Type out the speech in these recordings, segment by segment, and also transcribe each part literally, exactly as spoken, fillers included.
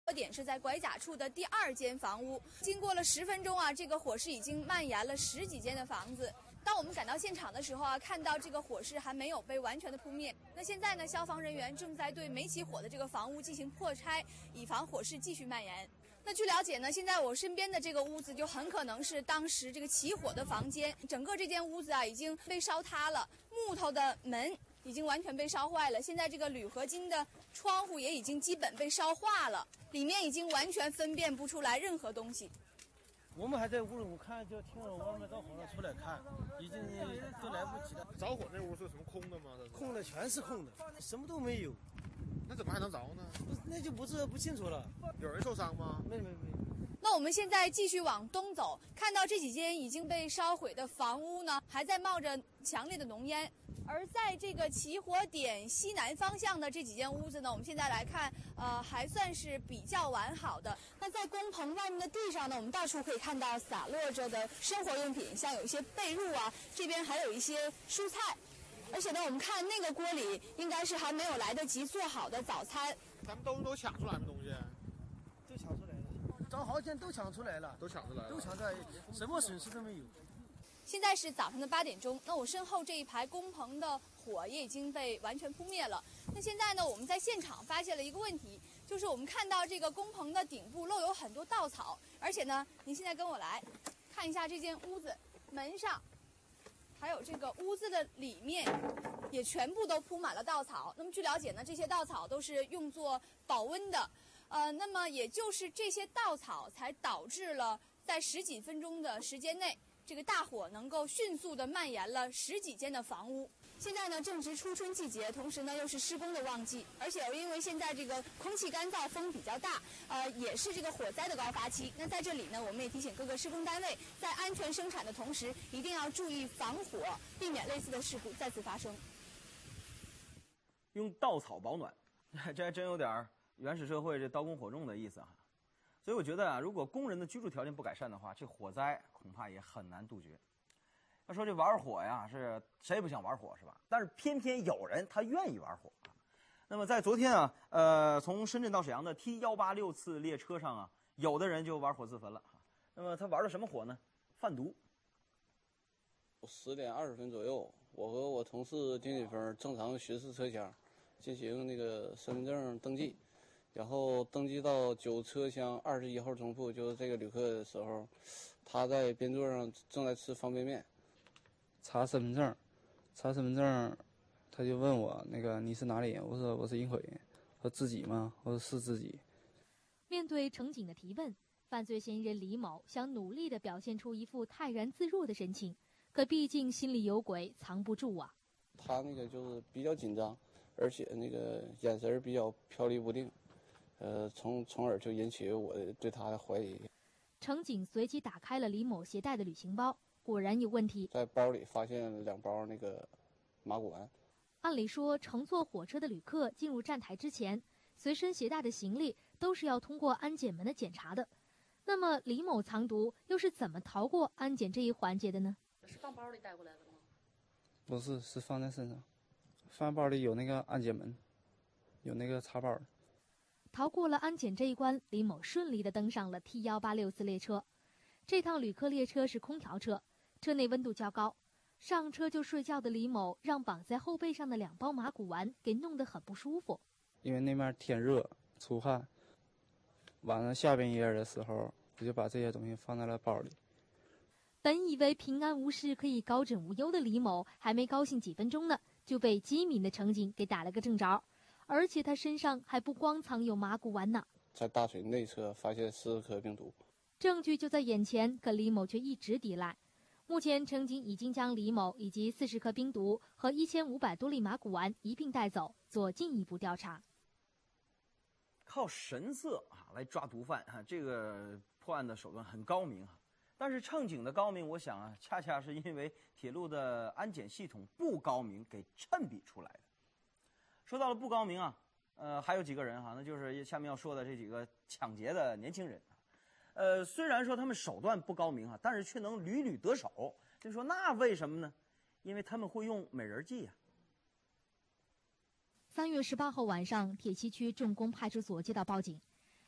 点是在拐角处的第二间房屋，经过了十分钟啊，这个火势已经蔓延了十几间的房子。当我们赶到现场的时候啊，看到这个火势还没有被完全的扑灭。那现在呢，消防人员正在对没起火的这个房屋进行破拆，以防火势继续蔓延。那据了解呢，现在我身边的这个屋子就很可能是当时这个起火的房间，整个这间屋子啊已经被烧塌了，木头的门已经完全被烧坏了，现在这个铝合金的窗户也已经基本被烧化了，里面已经完全分辨不出来任何东西。 我们还在屋里，我看就听着外面着火了，出来看，已经都来不及了。 着火那屋是什么空的吗？ 空的，全是空的，什么都没有。 那怎么还能着呢？ 那就不是不清楚了。 有人受伤吗？ 没没没。 那我们现在继续往东走，看到这几间已经被烧毁的房屋呢，还在冒着强烈的浓烟。而在这个起火点西南方向的这几间屋子呢，我们现在来看，呃，还算是比较完好的。那在工棚外面的地上呢，我们到处可以看到洒落着的生活用品，像有一些被褥啊，这边还有一些蔬菜。而且呢，我们看那个锅里应该是还没有来得及做好的早餐。 咱们都都抢出来的东西， 都抢出来了，着好前都抢出来了， 都抢出来了， 都抢出来，什么损失都没有。 现在是早上的八点钟，那我身后这一排工棚的火也已经被完全扑灭了。那现在呢，我们在现场发现了一个问题，就是我们看到这个工棚的顶部漏有很多稻草，而且呢，您现在跟我来看一下这间屋子门上，还有这个屋子的里面，也全部都铺满了稻草。那么据了解呢，这些稻草都是用作保温的，呃，那么也就是这些稻草才导致了在十几分钟的时间内，这个大火能够迅速地蔓延了十几间的房屋。现在呢正值初春季节，同时呢又是施工的旺季，而且因为现在这个空气干燥，风比较大，呃，也是这个火灾的高发期。那在这里呢，我们也提醒各个施工单位，在安全生产的同时，一定要注意防火，避免类似的事故再次发生。 用稻草保暖，这还真有点原始社会这刀工火种的意思啊。所以我觉得啊，如果工人的居住条件不改善的话，这火灾恐怕也很难杜绝。要说这玩火呀，是谁不想玩火是吧？但是偏偏有人他愿意玩火啊。那么在昨天啊，呃，从深圳到沈阳的 T 一八六次列车上啊，有的人就玩火自焚了。那么他玩的什么火呢？贩毒。 十点二十分左右，我和我同事丁雪峰正常巡视车厢，进行那个身份证登记。然后登记到九车厢二十一号中铺，就是这个旅客的时候，他在边座上正在吃方便面，查身份证，查身份证，他就问我那个你是哪里人？我说我是营口人。说自己吗？我说是自己。 面对乘警的提问，犯罪嫌疑人李某想努力地表现出一副泰然自若的神情，可毕竟心里有鬼，藏不住啊。 他那个就是比较紧张，而且那个眼神比较飘离不定。呃，从从而就引起我对他的怀疑。 乘警随即打开了李某携带的旅行包，果然有问题， 在包里发现两包那个麻古丸。 按理说，乘坐火车的旅客进入站台之前，随身携带的行李都是要通过安检门的检查的。那么，李某藏毒又是怎么逃过安检这一环节的呢？ 是放包里带过来的吗？ 不是，是放在身上。放包里有那个安检门，有那个插包。 逃过了安检这一关，李某顺利地登上了 T 一八六次列车。这趟旅客列车是空调车，车内温度较高，上车就睡觉的李某让绑在后背上的两包麻古丸给弄得很不舒服。 因为那面天热出汗，晚上下半夜的时候，我就把这些东西放在了包里。 本以为平安无事可以高枕无忧的李某，还没高兴几分钟呢，就被机敏的乘警给打了个正着。而且他身上还不光藏有麻古丸呢， 在大腿内侧发现十四颗病毒， 证据就在眼前，可李某却一直抵赖。目前，乘警已经将李某以及四十颗冰毒和一千五百多粒麻古丸一并带走，做进一步调查。 靠神色啊来抓毒贩啊，这个破案的手段很高明啊。但是乘警的高明，我想啊，恰恰是因为铁路的安检系统不高明给衬比出来的。说到了不高明啊，呃，还有几个人哈、啊，那就是下面要说的这几个抢劫的年轻人，呃，虽然说他们手段不高明啊，但是却能屡屡得手。就说那为什么呢？因为他们会用美人计呀、啊。 三月十八号晚上，铁西区重工派出所接到报警，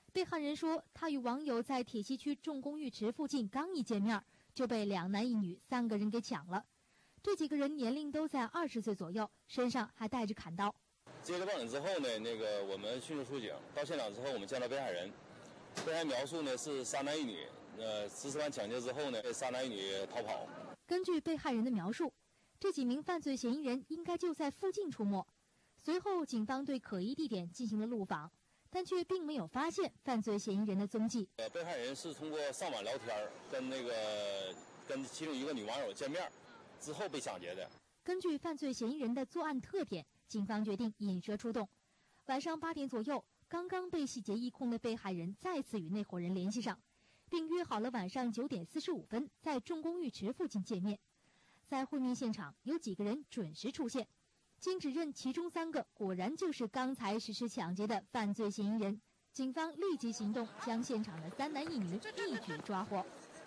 被害人说，他与网友在铁西区重工浴池附近刚一见面，就被两男一女三个人给抢了。这几个人年龄都在二十岁左右，身上还带着砍刀。 接到报警之后呢，那个我们迅速出警，到现场之后，我们见到被害人，被害人描述呢是三男一女，呃，实施完抢劫之后呢，三男一女逃跑。 根据被害人的描述，这几名犯罪嫌疑人应该就在附近出没。随后，警方对可疑地点进行了路访，但却并没有发现犯罪嫌疑人的踪迹。 呃，被害人是通过上网聊天，跟那个跟其中一个女网友见面，之后被抢劫的。 根据犯罪嫌疑人的作案特点，警方决定引蛇出洞。晚上八点左右，刚刚被洗劫一空的被害人再次与那伙人联系上，并约好了晚上九点四十五分在重工浴池附近见面。在会面现场，有几个人准时出现。经指认，其中三个果然就是刚才实施抢劫的犯罪嫌疑人。警方立即行动，将现场的三男一女一举抓获。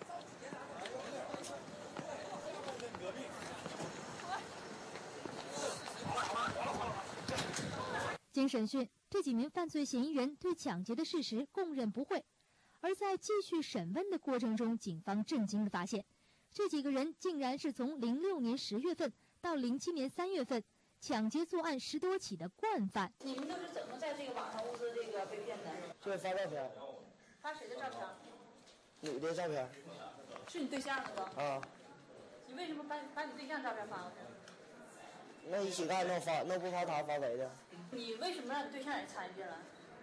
经审讯，这几名犯罪嫌疑人对抢劫的事实供认不讳。而在继续审问的过程中，警方震惊地发现，这几个人竟然是从零六年十月份到零七年三月份抢劫作案十多起的惯犯。 你们都是怎么在这个网上物资这个被骗的？ 就是发照片。 发谁的照片？ 女的照片。 是你对象是吧？ 啊。 你为什么把把你对象照片发过去？ 那一起干，那发那不发他发谁的？ 你为什么让你对象也参与进来？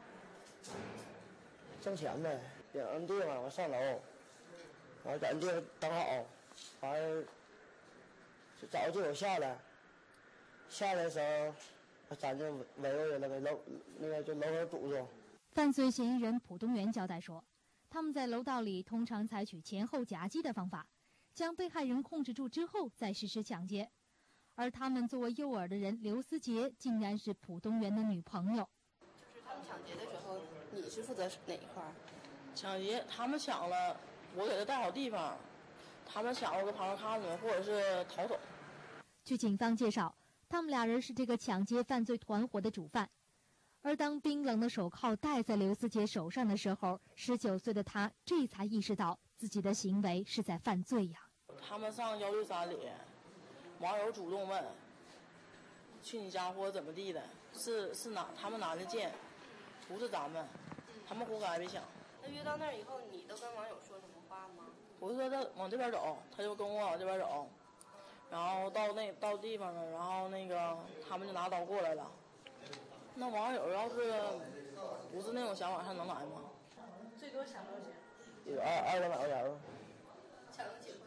挣钱呗，领人地方，我上楼，完了在人地方等好，完了早就有下来，下来的时候，咱就围过去了，给楼那个就楼门堵住。 犯罪嫌疑人蒲东元交代说，他们在楼道里通常采取前后夹击的方法，将被害人控制住之后再实施抢劫。而他们作为诱饵的人刘思杰，竟然是蒲东元的女朋友。 就是他们抢劫的时候，你是负责哪一块？ 抢劫，他们抢了，我给他带好地方，他们抢我搁旁边看着，或者是逃走。 据警方介绍，他们俩人是这个抢劫犯罪团伙的主犯。而当冰冷的手铐戴在刘思杰手上的时候，十九岁的他这才意识到自己的行为是在犯罪呀。 他们上幺六三里。网友主动问：“去你家或者怎么地的？是是哪？他们男的贱，不是咱们，他们活该被抢。” 那约到那儿以后，你都跟网友说什么话吗？ 我就说他往这边走，他就跟我往这边走，然后到那到地方了，然后那个他们就拿刀过来了。那网友要是不是那种想法，还能来吗？ 最多抢多少钱？ 有二二两百块钱吧。 抢了几回？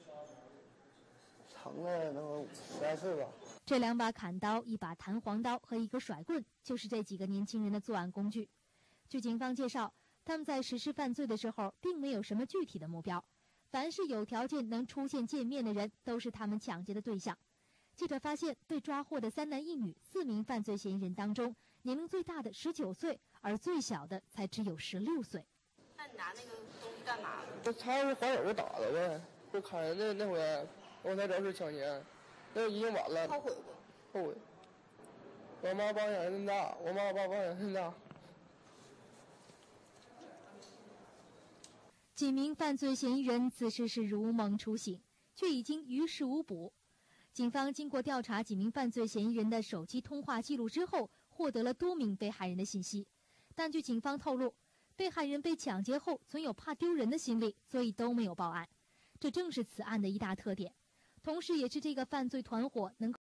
成了能有十来次吧。 这两把砍刀、一把弹簧刀和一个甩棍，就是这几个年轻人的作案工具。据警方介绍，他们在实施犯罪的时候，并没有什么具体的目标，凡是有条件能出现见面的人，都是他们抢劫的对象。记者发现，被抓获的三男一女四名犯罪嫌疑人当中，年龄最大的十九岁，而最小的才只有十六岁。 那你拿那个东西干嘛？ 这他是还手就打了呗，就砍人的那回，我才知道是抢劫，那已经晚了。 后悔不？ 后悔。我妈帮养人大，我妈我爸帮养人大。 几名犯罪嫌疑人此时是如梦初醒，却已经于事无补。警方经过调查几名犯罪嫌疑人的手机通话记录之后，获得了多名被害人的信息。但据警方透露，被害人被抢劫后存有怕丢人的心理，所以都没有报案。这正是此案的一大特点，同时也是这个犯罪团伙能够